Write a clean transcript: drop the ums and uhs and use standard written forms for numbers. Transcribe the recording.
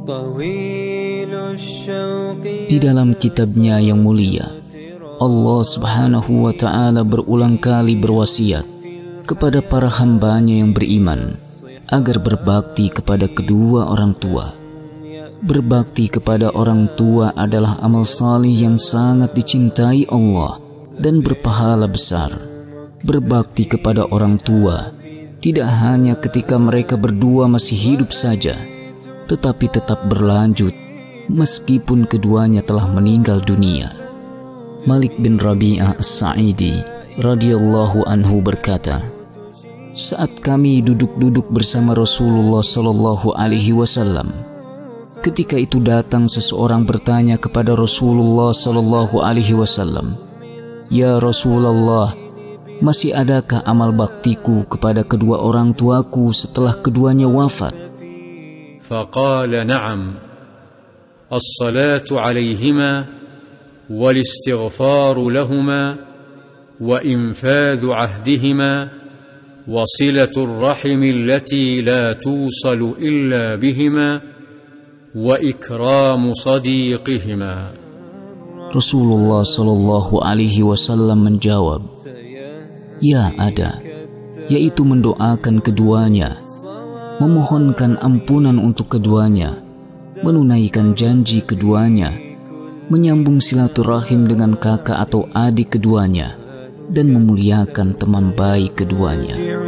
Di dalam kitabnya yang mulia, Allah Subhanahu wa ta'ala berulang kali berwasiat kepada para hambanya yang beriman agar berbakti kepada kedua orang tua. Berbakti kepada orang tua adalah amal salih yang sangat dicintai Allah dan berpahala besar. Berbakti kepada orang tua tidak hanya ketika mereka berdua masih hidup saja, tetapi tetap berlanjut meskipun keduanya telah meninggal dunia. Malik bin Rabi'ah As-Sa'idi radhiyallahu anhu berkata, saat kami duduk-duduk bersama Rasulullah sallallahu alaihi wasallam, ketika itu datang seseorang bertanya kepada Rasulullah sallallahu alaihi wasallam, "Ya Rasulullah, masih adakah amal baktiku kepada kedua orang tuaku setelah keduanya wafat?" Faqala na'am, as-salatu alaihima wal-istighfaru lahuma wa infadhu ahdihima wa silatul rahim allati la tusalu illa bihima wa ikramu sadiqihima. Rasulullah sallallahu alaihi wasallam menjawab, "Ya ada, yaitu mendoakan keduanya, memohonkan ampunan untuk keduanya, menunaikan janji keduanya, menyambung silaturahim dengan kakak atau adik keduanya, dan memuliakan teman baik keduanya."